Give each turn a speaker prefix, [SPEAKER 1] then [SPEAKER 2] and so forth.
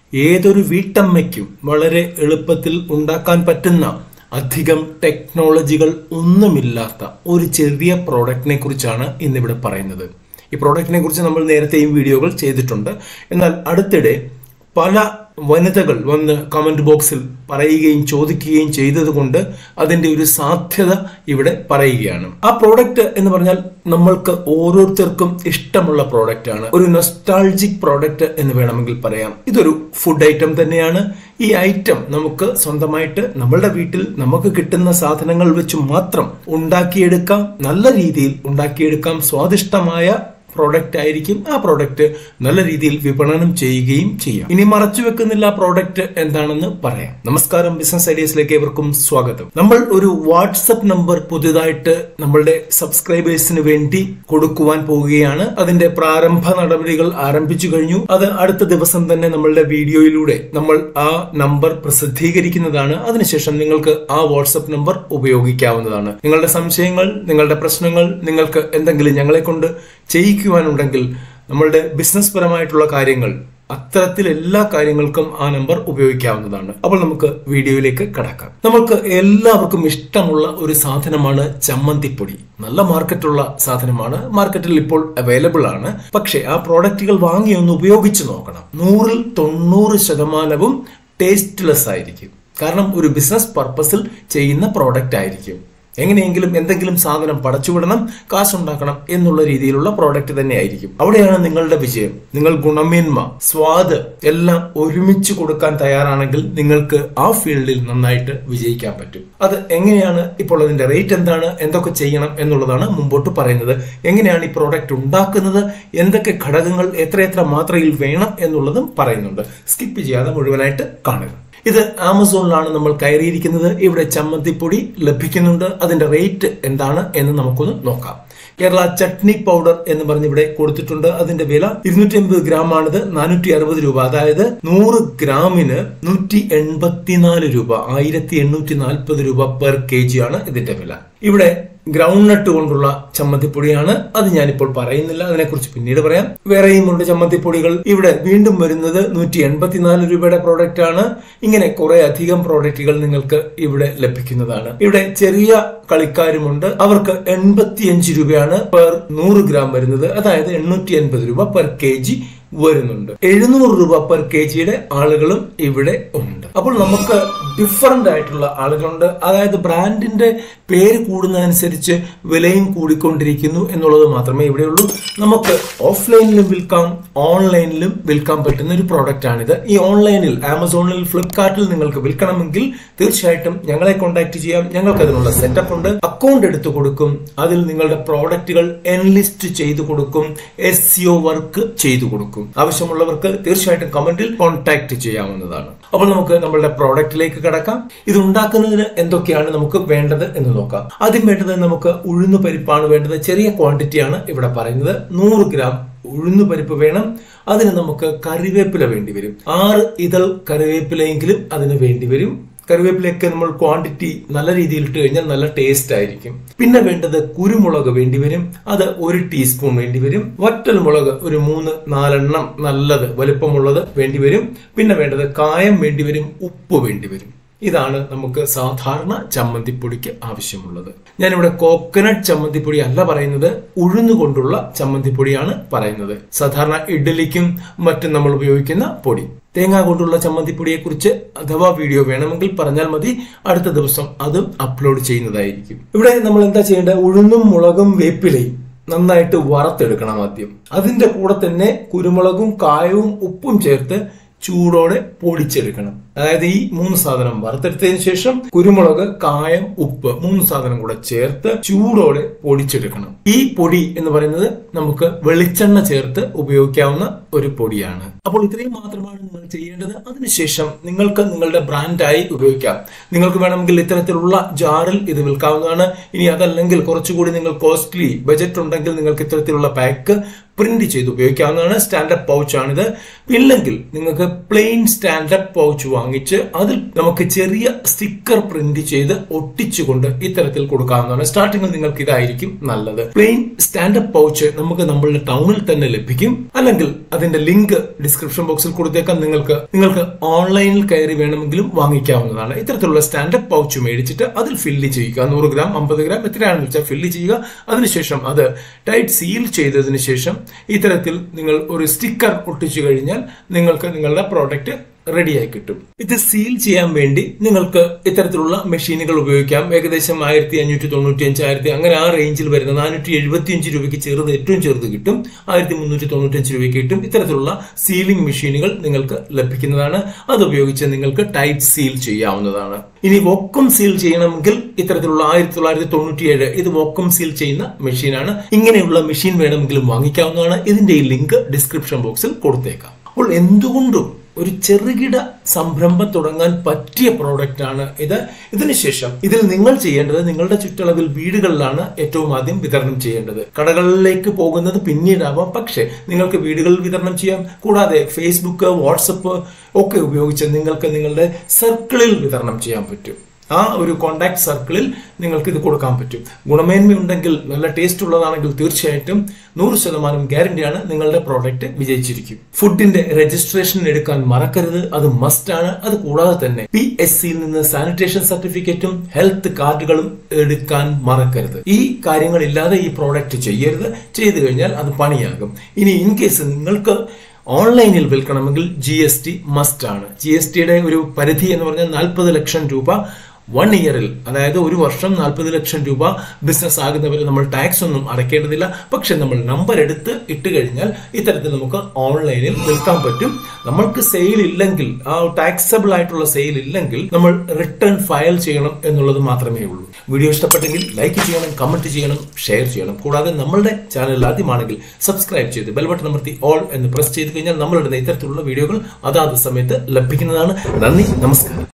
[SPEAKER 1] ഏതൊരു വീട്ടമ്മയ്ക്കും വളരെ എളുപ്പത്തിൽ ഉണ്ടാക്കാൻ പറ്റുന്ന അധികം ടെക്നോളജികൾ ഒന്നുമില്ലാത്ത ഒരു ചെറിയ പ്രോഡക്റ്റിനെ കുറിച്ചാണ് ഇന്നിവിടെ പറയുന്നത്. ഈ പ്രോഡക്റ്റിനെ കുറിച്ച് നമ്മൾ നേരത്തെയും വീഡിയോകൾ ചെയ്തിട്ടുണ്ട്. എന്നാൽ അടുത്തിടെ പല വനിതകൾ വന്ന് കമന്റ് ബോക്സിൽ പറയുകയും ചോദിക്കുകയും ചെയ്തതുകൊണ്ട് അതിന്റെ ഒരു സാധ്യത ഇവിടെ പറയുകയാണ്. ആ പ്രോഡക്റ്റ് എന്ന് പറഞ്ഞാൽ നമ്മൾക്ക് ഓരോരുത്തർക്കും ഇഷ്ടമുള്ള പ്രോഡക്റ്റ് ആണ്. ഒരു നൊസ്റ്റാൾജിക് പ്രോഡക്റ്റ് എന്ന് വേണമെങ്കിൽ പറയാം. ഇതൊരു ഫുഡ് ഐറ്റം തന്നെയാണ്. ഈ ഐറ്റം നമുക്ക് സ്വന്തമായിട്ട് നമ്മളുടെ വീട്ടിൽ നമുക്ക് കിട്ടുന്ന സാധനങ്ങൾ വെച്ച് മാത്രം ഉണ്ടാക്കിയെടുക്കാം. നല്ല രീതിയിൽ ഉണ്ടാക്കിയെടുക്കാം. സ്വാദിഷ്ടമായ പ്രോഡക്റ്റ് ആയിരിക്കും. ആ പ്രോഡക്റ്റ് നല്ല രീതിയിൽ വിപണനം ചെയ്യുകയും ചെയ്യാം. ഇനി മറച്ചു വെക്കുന്നില്ല ആ പ്രോഡക്റ്റ് എന്താണെന്ന് പറയാം. നമസ്കാരം, ബിസിനസ് ഐഡിയസിലേക്ക് ഏവർക്കും സ്വാഗതം. നമ്മൾ ഒരു വാട്സപ്പ് നമ്പർ പുതിയതായിട്ട് നമ്മളുടെ സബ്സ്ക്രൈബേഴ്സിന് വേണ്ടി കൊടുക്കുവാൻ പോവുകയാണ്. അതിന്റെ പ്രാരംഭ നടപടികൾ ആരംഭിച്ചു കഴിഞ്ഞു. അത് അടുത്ത ദിവസം തന്നെ നമ്മളുടെ വീഡിയോയിലൂടെ നമ്മൾ ആ നമ്പർ പ്രസിദ്ധീകരിക്കുന്നതാണ്. അതിനുശേഷം നിങ്ങൾക്ക് ആ വാട്സപ്പ് നമ്പർ ഉപയോഗിക്കാവുന്നതാണ്. നിങ്ങളുടെ സംശയങ്ങൾ, നിങ്ങളുടെ പ്രശ്നങ്ങൾ, നിങ്ങൾക്ക് എന്തെങ്കിലും ഞങ്ങളെ കൊണ്ട് ചെയ്യിക്കുവാനുണ്ടെങ്കിൽ നമ്മളുടെ ബിസിനസ് പരമായിട്ടുള്ള കാര്യങ്ങൾ, അത്തരത്തിൽ എല്ലാ കാര്യങ്ങൾക്കും ആ നമ്പർ ഉപയോഗിക്കാവുന്നതാണ്. അപ്പോൾ നമുക്ക് വീഡിയോയിലേക്ക് കടക്കാം. നമുക്ക് എല്ലാവർക്കും ഇഷ്ടമുള്ള ഒരു സാധനമാണ് ചമ്മന്തിപ്പൊടി. നല്ല മാർക്കറ്റുള്ള സാധനമാണ്. മാർക്കറ്റിൽ ഇപ്പോൾ അവൈലബിൾ ആണ്. പക്ഷേ ആ പ്രോഡക്റ്റുകൾ വാങ്ങി ഒന്ന് ഉപയോഗിച്ച് നോക്കണം. 100ൽ 90% ടേസ്റ്റ്ലെസ് ആയിരിക്കും. കാരണം ഒരു ബിസിനസ് പർപ്പസിൽ ചെയ്യുന്ന പ്രോഡക്റ്റ് ആയിരിക്കും. എങ്ങനെയെങ്കിലും എന്തെങ്കിലും സാധനം പടച്ചുവിടണം, കാശുണ്ടാക്കണം എന്നുള്ള രീതിയിലുള്ള പ്രോഡക്റ്റ് തന്നെ ആയിരിക്കും. അവിടെയാണ് നിങ്ങളുടെ വിജയം. നിങ്ങൾ ഗുണമേന്മ, സ്വാദ് എല്ലാം ഒരുമിച്ച് കൊടുക്കാൻ തയ്യാറാണെങ്കിൽ നിങ്ങൾക്ക് ആ ഫീൽഡിൽ നന്നായിട്ട് വിജയിക്കാൻ പറ്റും. അത് എങ്ങനെയാണ്, ഇപ്പോൾ അതിന്റെ റേറ്റ് എന്താണ്, എന്തൊക്കെ ചെയ്യണം എന്നുള്ളതാണ് മുമ്പോട്ട് പറയുന്നത്. എങ്ങനെയാണ് ഈ പ്രോഡക്റ്റ് ഉണ്ടാക്കുന്നത്, എന്തൊക്കെ ഘടകങ്ങൾ എത്രയെത്ര മാത്രയിൽ വേണം എന്നുള്ളതും പറയുന്നുണ്ട്. സ്കിപ്പ് ചെയ്യാതെ മുഴുവനായിട്ട് കാണുക. ഇത് ആമസോണിലാണ് നമ്മൾ കയറിയിരിക്കുന്നത്. ഇവിടെ ചമ്മന്തിപ്പൊടി ലഭിക്കുന്നുണ്ട്. അതിന്റെ റേറ്റ് എന്താണ് എന്ന് നമുക്കൊന്ന് നോക്കാം. കേരള ചട്നി പൗഡർ എന്ന് പറഞ്ഞ് ഇവിടെ കൊടുത്തിട്ടുണ്ട്. അതിന്റെ വില 250 ഗ്രാം ആണിത്. 460 രൂപ. അതായത് 100 ഗ്രാമിന് 184 രൂപ, 1840 രൂപ പെർ kg ആണ് ഇതിന്റെ വില. ഇവിടെ ഗ്രൗണ്ട് നട്ട് കൊണ്ടുള്ള ചമ്മന്തിപ്പൊടിയാണ്. അത് ഞാനിപ്പോൾ പറയുന്നില്ല, അതിനെക്കുറിച്ച് പിന്നീട് പറയാം. വേറെയും ഉണ്ട് ചമ്മന്തിപ്പൊടികൾ. ഇവിടെ വീണ്ടും വരുന്നത് 184 രൂപയുടെ പ്രോഡക്റ്റ് ആണ്. ഇങ്ങനെ കുറെ അധികം പ്രോഡക്റ്റുകൾ നിങ്ങൾക്ക് ഇവിടെ ലഭിക്കുന്നതാണ്. ഇവിടെ ചെറിയ കളിക്കാരുമുണ്ട്. അവർക്ക് 85 രൂപയാണ് പെർ 100 ഗ്രാം വരുന്നത്. അതായത് 880 രൂപ പെർ kg വരുന്നുണ്ട്. 700 രൂപ പെർ kgയുടെ ആളുകളും ഇവിടെ ഉണ്ട്. അപ്പോൾ നമുക്ക് ഡിഫറന്റ് ആയിട്ടുള്ള ആളുകളുണ്ട്. അതായത് ബ്രാൻഡിന്റെ പേര് കൂടുന്നതനുസരിച്ച് വിലയും കൂടിക്കൊണ്ടിരിക്കുന്നു എന്നുള്ളത് മാത്രമേ ഇവിടെയുള്ളൂ. നമുക്ക് ഓഫ്ലൈനിലും വിൽക്കാം, ഓൺലൈനിലും വിൽക്കാൻ പറ്റുന്ന ഒരു പ്രോഡക്റ്റ് ആണിത്. ഈ ഓൺലൈനിൽ ആമസോണിൽ, ഫ്ലിപ്കാർട്ടിൽ നിങ്ങൾക്ക് വിൽക്കണമെങ്കിൽ തീർച്ചയായിട്ടും ഞങ്ങളെ കോൺടാക്ട് ചെയ്യാം. ഞങ്ങൾക്ക് അതിനുള്ള സെറ്റപ്പ് ഉണ്ട്. അക്കൗണ്ട് എടുത്തു കൊടുക്കും. അതിൽ നിങ്ങളുടെ പ്രോഡക്റ്റുകൾ എൻലിസ്റ്റ് ചെയ്തു കൊടുക്കും. SEO വർക്ക് ചെയ്തു കൊടുക്കും. ആവശ്യമുള്ളവർക്ക് തീർച്ചയായിട്ടും കമന്റിൽ കോൺടാക്ട് ചെയ്യാവുന്നതാണ്. അപ്പോൾ നമുക്ക് നമ്മളുടെ പ്രോഡക്റ്റിലേക്ക് കടക്കാം. ഇത് ഉണ്ടാക്കുന്നതിന് എന്തൊക്കെയാണ് നമുക്ക് വേണ്ടത് എന്ന് നോക്കാം. ആദ്യം വേണ്ടത് നമുക്ക് ഉഴുന്നു പരിപ്പാണ് വേണ്ടത്. ചെറിയ ക്വാണ്ടിറ്റിയാണ് ഇവിടെ പറയുന്നത്. 100 ഗ്രാം ഉഴുന്നു പരിപ്പ് വേണം. അതിന് നമുക്ക് കറിവേപ്പില വേണ്ടി വരും. 6 ഇതൾ കറിവേപ്പിലയെങ്കിലും അതിന് വേണ്ടി വരും. കറിവേപ്പിലയൊക്കെ നമ്മൾ ക്വാണ്ടിറ്റി നല്ല രീതിയിൽ ഇട്ട് കഴിഞ്ഞാൽ നല്ല ടേസ്റ്റ് ആയിരിക്കും. പിന്നെ വേണ്ടത് കുരുമുളക് വേണ്ടിവരും. അത് 1 ടീസ്പൂൺ വേണ്ടിവരും. വറ്റൽ മുളക് ഒരു 3-4 എണ്ണം നല്ലത് വലുപ്പമുള്ളത് വേണ്ടിവരും. പിന്നെ വേണ്ടത് കായം വേണ്ടിവരും. ഉപ്പ് വേണ്ടിവരും. ഇതാണ് നമുക്ക് സാധാരണ ചമ്മന്തിപ്പൊടിക്ക് ആവശ്യമുള്ളത്. ഞാനിവിടെ കോക്കനട്ട് ചമ്മന്തിപ്പൊടി അല്ല പറയുന്നത്, ഉഴുന്നുകൊണ്ടുള്ള ചമ്മന്തിപ്പൊടിയാണ് പറയുന്നത്. സാധാരണ ഇഡ്ഡലിക്കും മറ്റും നമ്മൾ ഉപയോഗിക്കുന്ന പൊടി. തേങ്ങ കൊണ്ടുള്ള ചമ്മന്തിപ്പൊടിയെ കുറിച്ച് അഥവാ വീഡിയോ വേണമെങ്കിൽ പറഞ്ഞാൽ മതി. അടുത്ത ദിവസം അതും അപ്ലോഡ് ചെയ്യുന്നതായിരിക്കും. ഇവിടെ നമ്മൾ എന്താ ചെയ്യേണ്ടത്? ഉഴുന്നും മുളകും വേപ്പിലയും നന്നായിട്ട് വറുത്തെടുക്കണം ആദ്യം. അതിന്റെ കൂടെ തന്നെ കുരുമുളകും കായവും ഉപ്പും ചേർത്ത് ചൂടോടെ പൊടിച്ചെടുക്കണം. അതായത് ഈ 3 സാധനം വറുത്തെടുത്തതിന് ശേഷം കുരുമുളക്, കായം, ഉപ്പ് 3 സാധനം കൂടെ ചേർത്ത് ചൂടോടെ പൊടിച്ചെടുക്കണം. ഈ പൊടി എന്ന് പറയുന്നത് നമുക്ക് വെളിച്ചെണ്ണ ചേർത്ത് ഉപയോഗിക്കാവുന്ന ഒരു പൊടിയാണ്. അപ്പോൾ ഇത്രയും മാത്രമാണ് നിങ്ങൾ ചെയ്യേണ്ടത്. അതിനുശേഷം നിങ്ങൾക്ക് നിങ്ങളുടെ ബ്രാൻഡായി ഉപയോഗിക്കാം. നിങ്ങൾക്ക് വേണമെങ്കിൽ ഇത്തരത്തിലുള്ള ജാറിൽ ഇത് വിൽക്കാവുന്നതാണ്. ഇനി അതല്ലെങ്കിൽ കുറച്ചുകൂടി നിങ്ങൾ കോസ്റ്റ്ലി ബജറ്റ് ഉണ്ടെങ്കിൽ നിങ്ങൾക്ക് ഇത്തരത്തിലുള്ള പാക്ക് പ്രിന്റ് ചെയ്ത് ഉപയോഗിക്കാവുന്നതാണ്. സ്റ്റാൻഡപ്പ് പൗച്ച് ആണിത്. ഇല്ലെങ്കിൽ നിങ്ങൾക്ക് പ്ലെയിൻ സ്റ്റാൻഡപ്പ് പൗച്ച് വാങ്ങിച്ച് അതിൽ നമുക്ക് ചെറിയ സ്റ്റിക്കർ പ്രിന്റ് ചെയ്ത് ഒട്ടിച്ചുകൊണ്ട് ഇത്തരത്തിൽ കൊടുക്കാവുന്നതാണ്. സ്റ്റാർട്ടിങ്ങിൽ നിങ്ങൾക്ക് ഇതായിരിക്കും നല്ലത്. പ്ലെയിൻ സ്റ്റാൻഡപ്പ് പൗച്ച് നമുക്ക് നമ്മളുടെ ടൗണിൽ തന്നെ ലഭിക്കും. അല്ലെങ്കിൽ അതിന്റെ ലിങ്ക് ഡിസ്ക്രിപ്ഷൻ ബോക്സിൽ കൊടുത്തേക്കാം. നിങ്ങൾക്ക് ഓൺലൈനിൽ കയറി വേണമെങ്കിലും വാങ്ങിക്കാവുന്നതാണ്. ഇത്തരത്തിലുള്ള സ്റ്റാൻഡപ്പ് പൗച്ച് മേടിച്ചിട്ട് അതിൽ ഫില്ല് ചെയ്യുക. 100 ഗ്രാം 50 ഗ്രാം എത്രയാണെന്ന് വെച്ചാൽ ഫില്ല് ചെയ്യുക. അതിനുശേഷം അത് ടൈറ്റ് സീൽ ചെയ്തതിനു ശേഷം ഇത്തരത്തിൽ നിങ്ങൾ ഒരു സ്റ്റിക്കർ ഒട്ടിച്ചു കഴിഞ്ഞാൽ നിങ്ങൾക്ക് നിങ്ങളുടെ പ്രോഡക്റ്റ് റെഡിയായി കിട്ടും. ഇത് സീൽ ചെയ്യാൻ വേണ്ടി നിങ്ങൾക്ക് ഇത്തരത്തിലുള്ള മെഷീനുകൾ ഉപയോഗിക്കാം. ഏകദേശം 1595 അങ്ങനെ ആ റേഞ്ചിൽ വരുന്ന 475 രൂപയ്ക്ക് ചെറുത്, ഏറ്റവും ചെറുത് കിട്ടും. 1395 രൂപയ്ക്ക് കിട്ടും. ഇത്തരത്തിലുള്ള സീലിംഗ് മെഷീനുകൾ നിങ്ങൾക്ക് ലഭിക്കുന്നതാണ്. അതുപയോഗിച്ച് നിങ്ങൾക്ക് ടൈറ്റ് സീൽ ചെയ്യാവുന്നതാണ്. ഇനി വോക്കം സീൽ ചെയ്യണമെങ്കിൽ ഇത്തരത്തിലുള്ള 1997 ഇത് വോക്കം സീൽ ചെയ്യുന്ന മെഷീനാണ്. ഇങ്ങനെയുള്ള മെഷീൻ വേണമെങ്കിലും വാങ്ങിക്കാവുന്നതാണ്. ഇതിന്റെ ഈ ലിങ്ക് ഡിസ്ക്രിപ്ഷൻ ബോക്സിൽ കൊടുത്തേക്കാം. അപ്പോൾ എന്തുകൊണ്ടും ഒരു ചെറുകിട സംരംഭം തുടങ്ങാൻ പറ്റിയ പ്രോഡക്റ്റ് ആണ് ഇത്. ഇതിനുശേഷം ഇതിൽ നിങ്ങൾ ചെയ്യേണ്ടത് നിങ്ങളുടെ ചുറ്റളവിൽ വീടുകളിലാണ് ഏറ്റവും ആദ്യം വിതരണം ചെയ്യേണ്ടത്. കടകളിലേക്ക് പോകുന്നത് പിന്നീടാവാം, പക്ഷെ നിങ്ങൾക്ക് വീടുകളിൽ വിതരണം ചെയ്യാം. കൂടാതെ ഫേസ്ബുക്ക്, വാട്സപ്പ് ഒക്കെ ഉപയോഗിച്ച് നിങ്ങൾക്ക് നിങ്ങളുടെ സർക്കിളിൽ വിതരണം ചെയ്യാൻ പറ്റും. ആ ഒരു കോണ്ടാക്ട് സർക്കിളിൽ നിങ്ങൾക്ക് ഇത് കൊടുക്കാൻ പറ്റും. ഗുണമേന്മയുണ്ടെങ്കിൽ, നല്ല ടേസ്റ്റ് ഉള്ളതാണെങ്കിൽ തീർച്ചയായിട്ടും 100% ഗ്യാരണ്ടിയാണ് നിങ്ങളുടെ പ്രോഡക്റ്റ് വിജയിച്ചിരിക്കും. ഫുഡിന്റെ രജിസ്ട്രേഷൻ എടുക്കാൻ മറക്കരുത്, അത് മസ്റ്റ് ആണ്. അത് കൂടാതെ തന്നെ PSCയിൽ നിന്ന് സാനിറ്റേഷൻ സർട്ടിഫിക്കറ്റും ഹെൽത്ത് കാർഡുകളും എടുക്കാൻ മറക്കരുത്. ഈ കാര്യങ്ങളില്ലാതെ ഈ പ്രോഡക്റ്റ് ചെയ്യരുത്. ചെയ്തു കഴിഞ്ഞാൽ അത് പണിയാകും. ഇനി ഇൻ കേസ് നിങ്ങൾക്ക് ഓൺലൈനിൽ വിൽക്കണമെങ്കിൽ GST മസ്റ്റ് ആണ്. GSTയുടെ ഒരു പരിധി എന്ന് പറഞ്ഞാൽ 40 ലക്ഷം രൂപ 1 ഇയറിൽ, അതായത് ഒരു വർഷം 40 ലക്ഷം രൂപ ബിസിനസ് ആകുന്നവരെ നമ്മൾ ടാക്സ് ഒന്നും അടയ്ക്കേണ്ടതില്ല. പക്ഷെ നമ്മൾ നമ്പർ എടുത്ത് ഇട്ട് കഴിഞ്ഞാൽ ഇത്തരത്തിൽ നമുക്ക് ഓൺലൈനിൽ വിൽക്കാൻ പറ്റും. നമ്മൾക്ക് സെയിൽ ഇല്ലെങ്കിൽ, ആ ടാക്സബിൾ ആയിട്ടുള്ള സെയിൽ ഇല്ലെങ്കിൽ നമ്മൾ റിട്ടേൺ ഫയൽ ചെയ്യണം എന്നുള്ളത് മാത്രമേ ഉള്ളൂ. വീഡിയോ ഇഷ്ടപ്പെട്ടെങ്കിൽ ലൈക്ക് ചെയ്യണം, കമന്റ് ചെയ്യണം, ഷെയർ ചെയ്യണം. കൂടാതെ നമ്മളുടെ ചാനൽ ആദ്യമാണെങ്കിൽ സബ്സ്ക്രൈബ് ചെയ്ത് ബെൽ ബട്ടൺ അമർത്തി ഓൾ എന്ന് പ്രസ് ചെയ്ത് കഴിഞ്ഞാൽ നമ്മളിടുന്ന ഇത്തരത്തിലുള്ള വീഡിയോകൾ അതാത് സമയത്ത് ലഭിക്കുന്നതാണ്. നന്ദി, നമസ്കാരം.